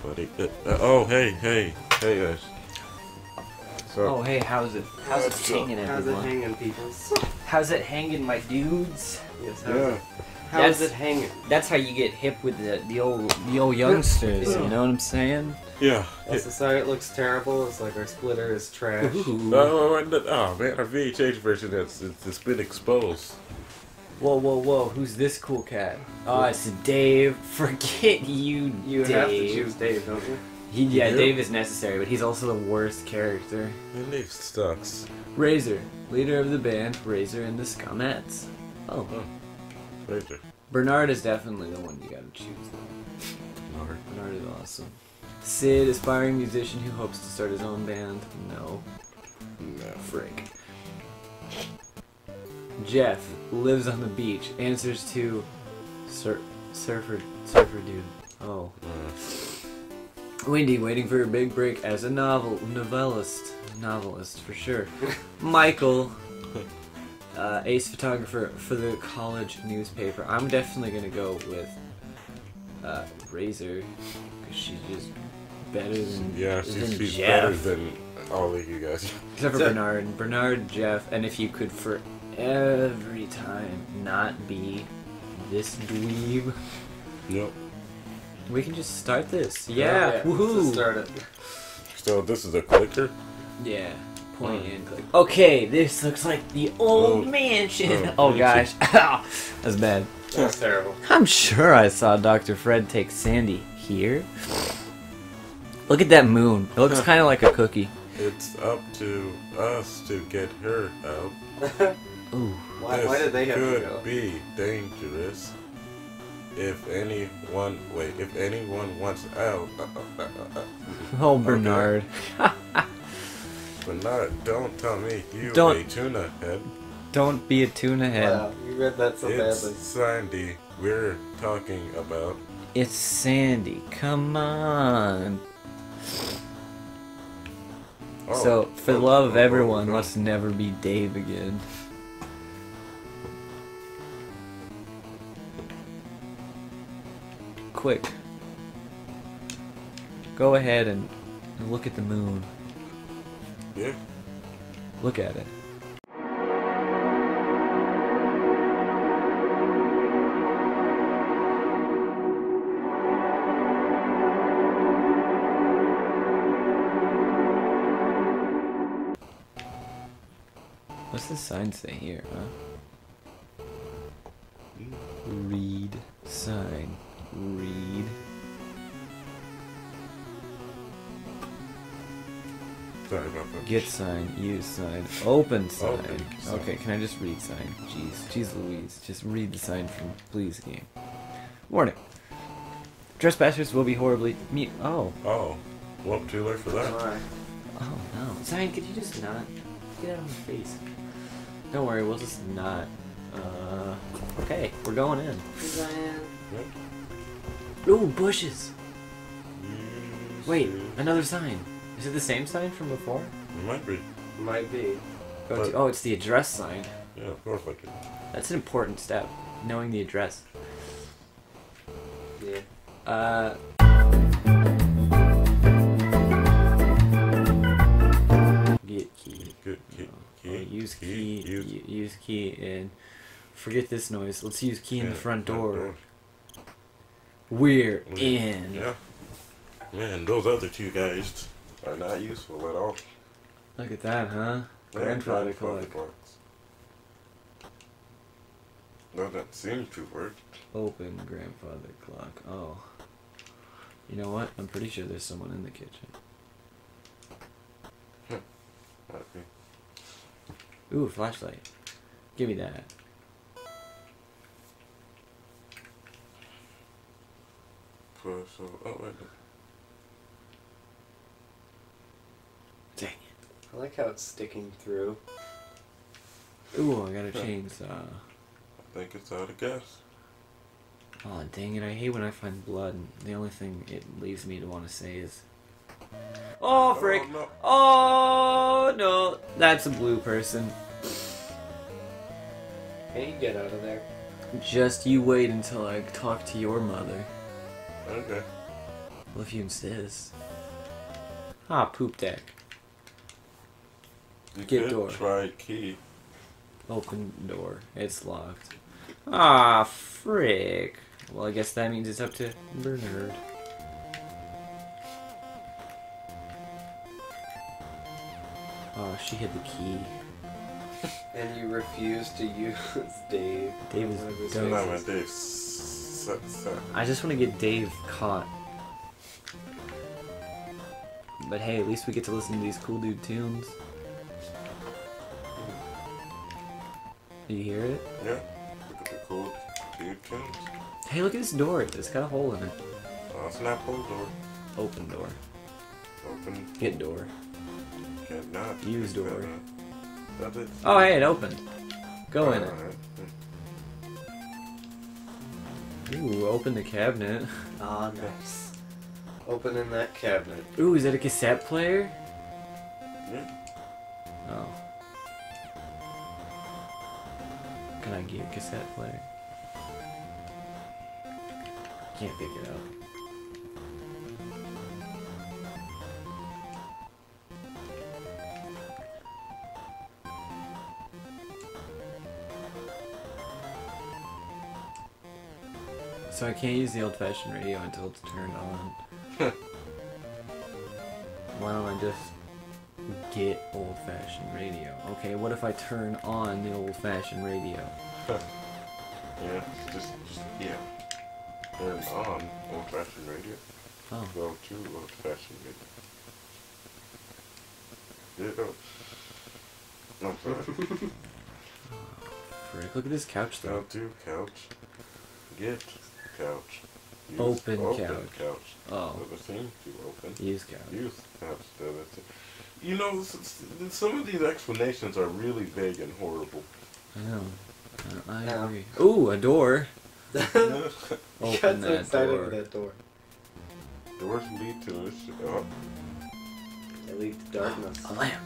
buddy. Oh, hey guys. So, Oh, hey, how's it hanging, everyone? How's it hanging, people? How's it hanging, my dudes? Yes, yeah. how's it hanging? That's how you get hip with the old youngsters. You know what I'm saying? Yeah. SSI, it looks terrible. It's like our splitter is trash. Oh man, our VHS version it's been exposed. Whoa! Who's this cool cat? Oh, it's Dave. Forget you, You Dave. have to choose Dave, don't you? Yeah, Yeah. Dave is necessary, but he's also the worst character. And Dave sucks. Razor, leader of the band, Razor and the Scumettes. Oh. Razor. Bernard is definitely the one you gotta choose, though. Bernard is awesome. Sid, aspiring musician who hopes to start his own band. No. No. Frick. Jeff, lives on the beach, answers to surfer dude. Oh. Wendy, waiting for her big break as a novelist for sure. Michael, ace photographer for the college newspaper. I'm definitely gonna go with Razor because she's just better than she's Jeff. better than all of you guys. Except for Bernard, Jeff, and if you could for every time not be this dweeb. Yep. We can just start this. Yeah, woohoo! woohoo! Start it. So this is a clicker. Yeah, point and click. Okay, this looks like the old mansion. Oh gosh, that's bad. That's terrible. I'm sure I saw Dr. Fred take Sandy here. Look at that moon. It looks kind of like a cookie. It's up to us to get her out. Ooh. Why did they have to could go? be dangerous. If anyone wants out. Oh, Bernard. Bernard, don't tell me you Don't- a tuna head. Don't be a tuna head. Wow, you read that so It's badly. Sandy we're talking about. It's Sandy. Come on. So, for the love of everyone, let's never be Dave again. Quick. Go ahead and look at the moon. Yeah. Look at it. What's the sign say here, huh? Read sign. Read. Sorry about that. Get sign. Use sign. Open sign. Open sign. Okay, can I just read sign? Jeez Louise. Just read the sign from Please Game. Warning. Trespassers will be horribly Oh. Oh. Well, too late for that. Alright. Oh no. Sign, could you just not? Get out of my face. Don't worry, we'll just not. Okay, we're going in. Yep. Ooh, bushes! Wait, Yes, another sign. Is it the same sign from before? it might be. Might be. Oh, it's the address sign. Yeah, of course I could. That's an important step, knowing the address. Yeah. Get key. Good key. Use key. Use. Use key and forget this noise. Let's use key in the front door. We're in. Yeah. Man, those other two guys are not useful at all. Look at that, huh? Grandfather clock. clocks. Doesn't seem to work. Open grandfather clock. Oh. You know what? I'm pretty sure there's someone in the kitchen. Might be. Ooh, flashlight. Give me that. So, oh wait. Dang I like how it's sticking through. it. Ooh, I got a chainsaw. I think it's out of gas. Oh, dang it. I hate when I find blood. And the only thing it leaves me to want to say is... Oh, frick! Oh, no. Oh, no! That's a blue person. Hey, get out of there. Just you wait until I talk to your mother. Okay. Well, if you insist. Ah, poop deck. You Get could door. try key. Open door. It's locked. Ah, frick. Well, I guess that means it's up to Bernard. Oh, she hid the key. And you refuse to use Dave. Dave is One of his dumb. No, faces. man, Dave. Set. I just want to get Dave caught. But hey, at least we get to listen to these cool dude tunes. Do you hear it? Yeah. Look at the cool dude tunes. Hey, look at this door. It's got a hole in it. Oh, it's not pull door. Open door. Open. Get door. Cannot. Use door. That's it. Oh, hey, it opened. Go in it. Alright. Ooh, open the cabinet. Ah, nice. Opening that cabinet. Ooh, is that a cassette player? Yeah. Oh. Can I get a cassette player? Can't pick it up. So I can't use the old-fashioned radio until it's turned on. Why don't I just get old-fashioned radio? Okay, what if I turn on the old-fashioned radio? Yeah. Just yeah. Turn on old-fashioned radio. Oh. Go to old-fashioned radio. There it goes. I'm sorry. Frick, look at this couch Go though. to couch. Get couch. Use Open couch. Oh, Never seem to open. use couch. Use couch. That's it. You know, some of these explanations are really vague and horrible. I know. I Yeah. agree. Ooh, a door. You Open got so that excited door. with that door. Doors lead to this. Oh. They lead to darkness. A lamp.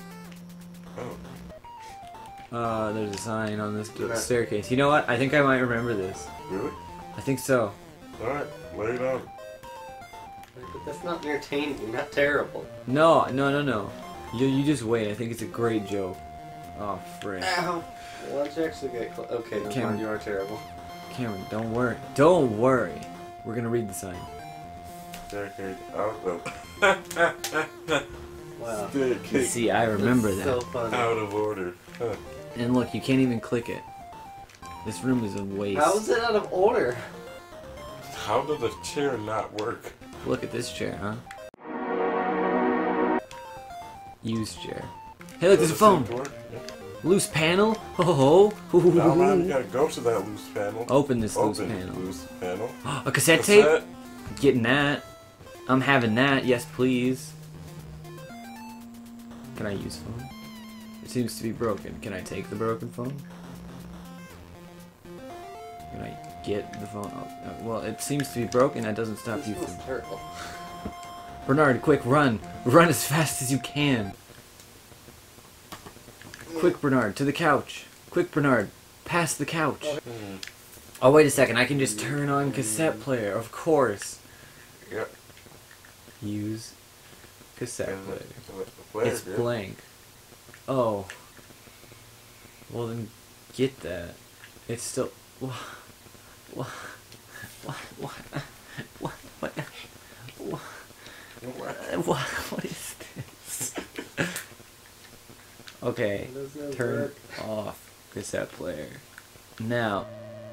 Oh. There's a sign on this Yeah. staircase. You know what? I think I might remember this. Really? I think so. Alright, lay it on. But that's not entertaining. You're not terrible. No. You just wait. I think it's a great joke. Oh, frick. Ow! Well, let's actually get close. Okay, never Cameron. mind. You are terrible. Cameron, don't worry. Don't worry. We're gonna read the sign. Staircase out of Wow. staircase See, I remember That's that. so funny. out of order. Huh. And look, you can't even click it. This room is a waste. How is it out of order? How does a chair not work? Look at this chair, huh? Used chair. Hey, look, there's a phone. Yeah. Loose panel. Ho ho ho. Now, man, you gotta go to that loose panel. Open this loose Open panel. loose panel. A cassette tape? Cassette. Getting that. I'm having that. Yes, please. Can I use phone? It seems to be broken. Can I take the broken phone? Can I get the phone? Oh, well, it seems to be broken. That doesn't stop This you feels from... terrible. Bernard, quick, run! Run as fast as you can! Quick, Bernard, to the couch! Quick, Bernard, past the couch! Hmm. Oh, wait a second, I can just turn on cassette player, of course! Yep. Use cassette And player. the player It's here. blank. Oh. Well then, get that. It's still... What? What? What? What? What? What is this? Okay, Does that turn work? off cassette player. Now,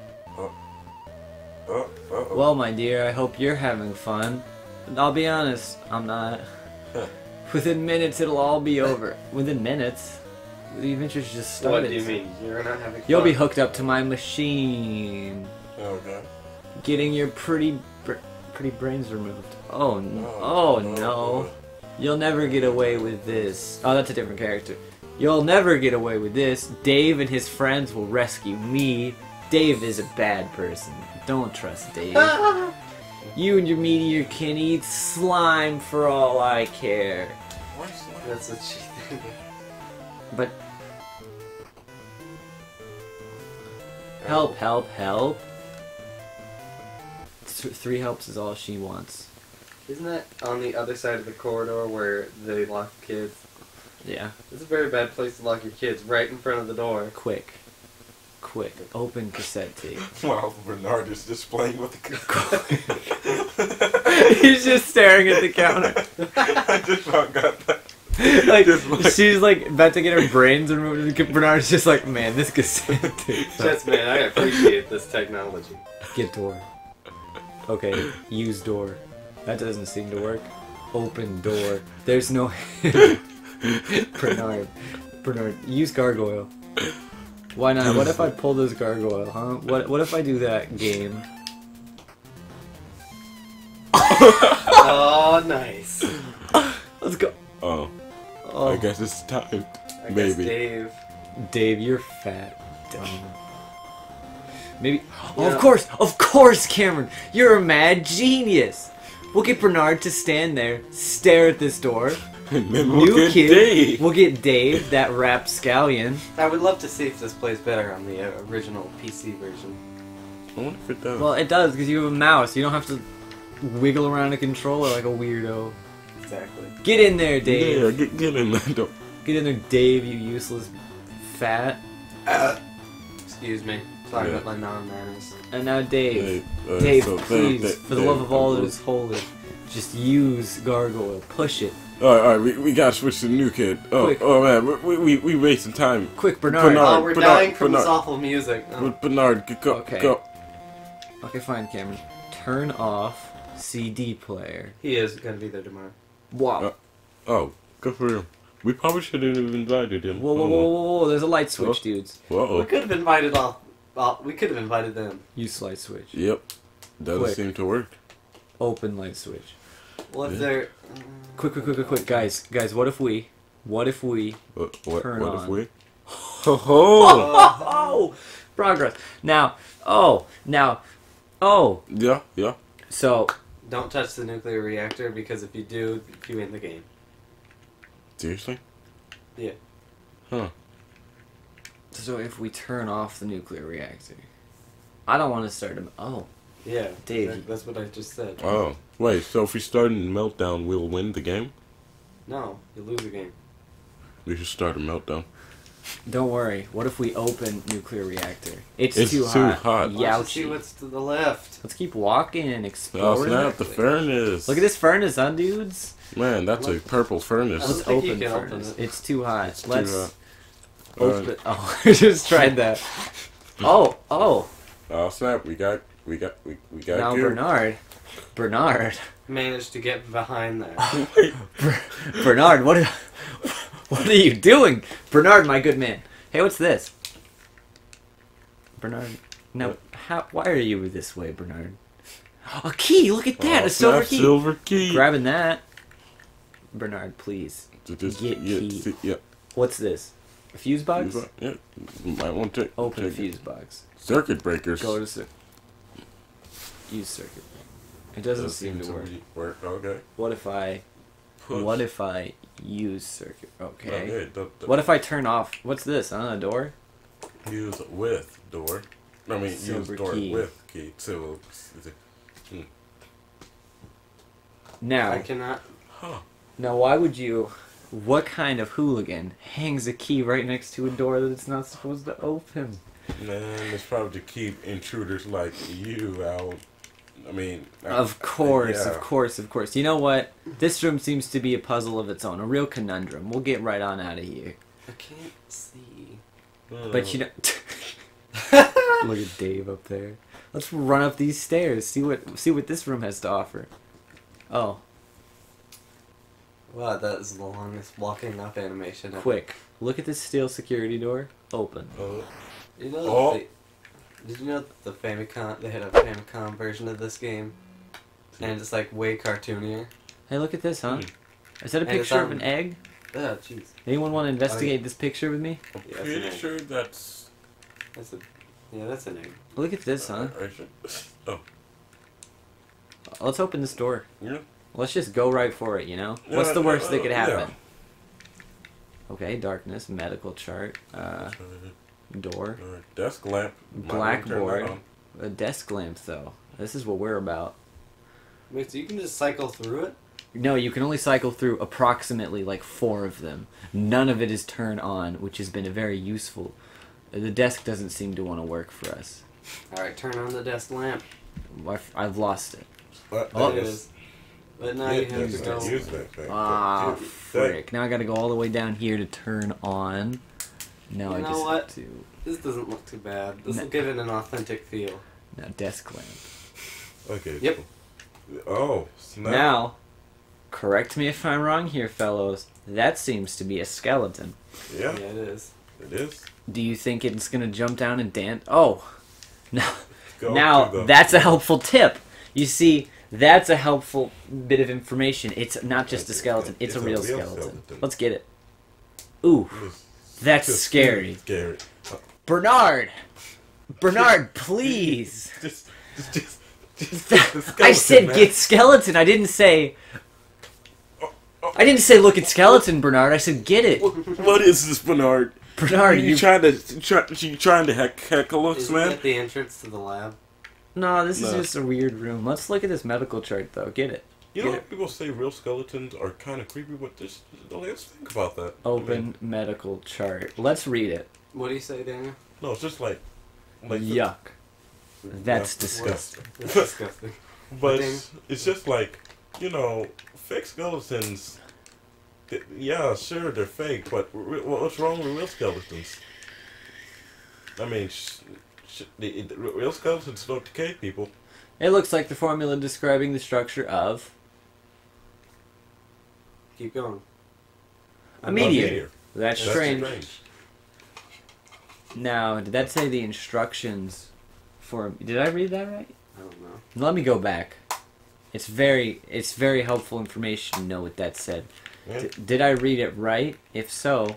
Oh. well, my dear, I hope you're having fun. I'll be honest, I'm not. Within minutes, it'll all be over. Within minutes? The adventure's just started. What do you mean? You're not having fun? You'll be hooked up to my machine. Okay. Getting your pretty brains removed. Oh, no. no. You'll never get away with this. Oh, that's a different character. You'll never get away with this. Dave and his friends will rescue me. Dave is a bad person. Don't trust Dave. You and your meteor can eat slime for all I care. What's that? That's what she did. But... Help, help, help. 3 helps is all she wants. Isn't that on the other side of the corridor where they lock kids? Yeah. It's a very bad place to lock your kids, right in front of the door. Quick. Open cassette tape. While Bernard is just playing with the He's just staring at the counter. I just about got that. Like, Just like- she's like about to get her brains removed. Bernard's just like, man, this cassette tape. Just man, I appreciate this technology. Get door. Okay, use door. That doesn't seem to work. Open door. There's no. Bernard, use gargoyle. Why not? What if I pull this gargoyle, huh? What if I do that game? Oh, nice. Let's go. Oh, Oh, I guess it's time. I guess Maybe. Dave, you're fat, dumb. Maybe. Oh, Yeah. of course, Cameron. You're a mad genius. We'll get Bernard to stand there, stare at this door. And then we'll New get kid. Dave. We'll get Dave, that rapscallion. I would love to see if this plays better on the original PC version. I wonder if it does. Well, it does because you have a mouse. You don't have to wiggle around a controller like a weirdo. Exactly. Get in there, Dave. Yeah, get in there. Don't. Get in there, Dave. You useless fat. Excuse me. Sorry Yeah. about my non-manners. And now, Dave. Hey, Dave, so please, for the love of all that Dave, is holy, just use gargoyle. Push it. Alright, we gotta switch to the new kid. Oh, Quick. oh man, we wasting time. Quick, Bernard. Bernard. Oh, we're Bernard, dying from this Bernard. awful music. Oh. Bernard, go, Okay. go. Okay, fine, Cameron. Turn off CD player. He is going to be there tomorrow. Wow. Oh, good for him. We probably shouldn't have invited him. Whoa, whoa, whoa, whoa, whoa! There's a light switch, Oh. dudes. Whoa. We could have invited we could have invited them. Use light switch. Yep. Doesn't Quick. seem to work. Open light switch. What if Yeah. they're... Quick, guys, what if we What Turn if on. we? Ho ho! Oh, progress. Now, oh. Yeah, yeah. So, Don't touch the nuclear reactor because if you do, you win the game. Seriously? Yeah. Huh. so if we turn off the nuclear reactor, I don't want to start him. Oh, Yeah. Dave. That's what I just said. Oh. Wait, so if we start in Meltdown, we'll win the game? No, you lose the game. We should start a Meltdown. don't worry. What if we open nuclear reactor? It's It's too too hot. hot. Why don't you see Youchie. what's to the left? Let's keep walking and Oh exploring. snap, the furnace. Look at this furnace, huh, dudes? Man, that's a purple furnace. I don't Let's think you open can open furnace. it. It's too hot. It's too Let's hot. open. Oh, I just tried that. Oh. Oh snap, we got Now good. Bernard, Managed to get behind there. Bernard, what are you doing, Bernard, my good man? Hey, what's this, Bernard? Now, why are you this way, Bernard? A key! Look at that, Oh, a silver snap, key. Silver key. Grabbing that, Bernard, please. Just, Get yeah, key. see, yeah. What's this? A fuse box? Yeah. You might want to Open take fuse box. circuit breakers. Go to use circuit. It doesn't seem to work. Okay. What if I? Push. What if I use circuit? Okay. Okay, What if I turn off? What's this? A door? use with door? I mean, Silver use door key. with key. So, Now, I cannot... huh? now, why would you? What kind of hooligan hangs a key right next to a door that it's not supposed to open? Man, it's probably to keep intruders like you out. I mean, Of course, yeah. of course. You know what? This room seems to be a puzzle of its own, a real conundrum. We'll get right on out of here. I can't see. But you know, look at Dave up there. Let's run up these stairs. See what this room has to offer. Oh, Wow, that is the longest walking up animation ever. quick! Look at this steel security door. Open. You know, Oh. did you know the Famicom? They had a Famicom version of this game, and it's like way cartoonier. Hey, look at this, huh? Hmm. Is that a And it's picture of on- an egg? Oh, jeez. Anyone want to investigate this picture with me? I'm Yeah, pretty it's an sure that's. That's a, yeah, that's an egg. Look at this, huh? Oh, Let's open this door. yeah. Let's just go right for it, you know? Yeah, What's the worst that could yeah. happen? Okay, darkness, medical chart, door, Desk lamp. Might wanna turn that blackboard. on. A desk lamp, though. This is what we're about. Wait, so you can just cycle through it? No, you can only cycle through approximately like 4 of them. None of it is turned on, which has been very useful. The desk doesn't seem to want to work for us. Alright, turn on the desk lamp. I've lost it. Oh, There it is. But now you have to go. Use that thing. Ah, Dude, frick. Now I gotta go all the way down here to turn on. Now I You know just what? have to... This doesn't look too bad. This No. will give it an authentic feel. Now, desk lamp. Okay. Yep. Oh, snap. Now, correct me if I'm wrong here, fellows. That seems to be a skeleton. Yeah, Yeah, it is. it is. Do you think it's gonna jump down and dance? Oh, now, Go now to the- that's a helpful tip. You see, that's a helpful bit of information. It's not just a skeleton; it's a real skeleton. Let's get it. Ooh, It's that's just scary. Scary. Bernard, please. Just the skeleton, I said man. get skeleton. I didn't say. I didn't say look at skeleton, Bernard. I said get it, What is this, Bernard? Bernard. You trying to heckle us, Isn't man? that the entrance to the lab? No, this is No. just a weird room. Let's look at this medical chart, though. Get it. You know, people say real skeletons are kind of creepy, but just let's think about that. Open I mean, medical chart. Let's read it. What do you say, Daniel? no, it's just like Yuck. That's Yeah. disgusting. That's disgusting. But Daniel? it's just like, fake skeletons. Yeah, sure, they're fake, but what's wrong with real skeletons? I mean, the real skeletons don't decay, people. It looks like the formula describing the structure of Keep going. a meteor. That's That's strange. Now, did that say the instructions for... Did I read that right? I don't know. Let me go back. It's very helpful information to know what that said. Yeah. Did I read it right? If so...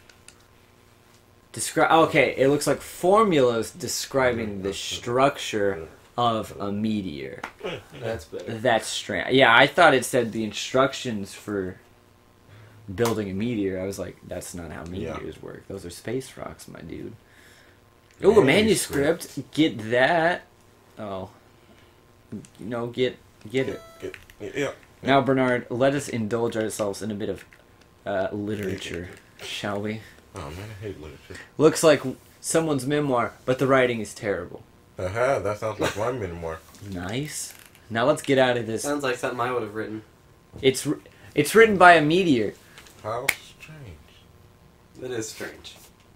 Okay, it looks like formulas describing the structure of a meteor. That's better. That's strange. Yeah, I thought it said the instructions for building a meteor. I was like, that's not how meteors work. Those are space rocks, my dude. Oh, a manuscript. Get that. Oh. Get it. Yeah. Now, Bernard, let us indulge ourselves in a bit of literature, shall we? Oh man, I hate literature. Looks like someone's memoir, but the writing is terrible. Aha, that sounds like my memoir. Nice. Now let's get out of this. Sounds like something I would have written. It's written by a meteor. How strange. That is strange.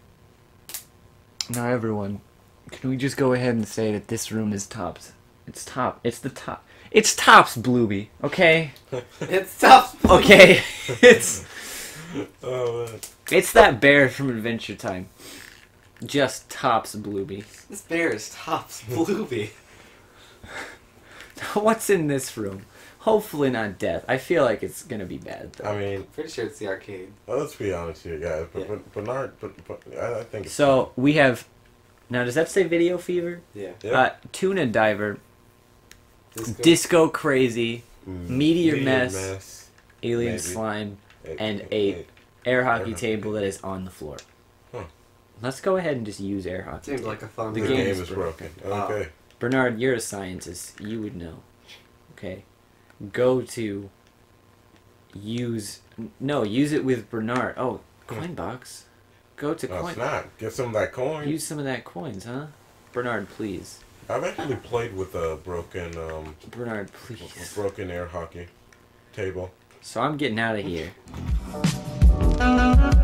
Now everyone, can we just go ahead and say that this room is tops? It's top. It's the top. It's tops, Blueby. Okay. It's tough. Okay. Oh man. It's that bear from Adventure Time. Just tops, Blueby. This bear is tops Blueby. What's in this room? Hopefully not death. I feel like it's gonna be bad though. I mean, Pretty sure it's the arcade. let's be honest here, guys. But Yeah. Bernard, but I think it's So we have. Now, does that say Video Fever? Yeah. yeah. Tuna Diver, Disco. Disco Crazy, Meteor Mess, Mess, Alien maybe. Slime, and a air hockey table that is on the floor. Huh. Let's go ahead and just use air hockey. Seems table. like a fun The The game game is is broken. Okay. Bernard, you're a scientist. You would know. Okay. Go to use it with Bernard. Oh, coin box. Go to Oh, coin. snap. Get some of that coin. Use some of that coins, huh? Bernard, please. I've actually played with a broken Bernard, please. air hockey table. So I'm getting out of here.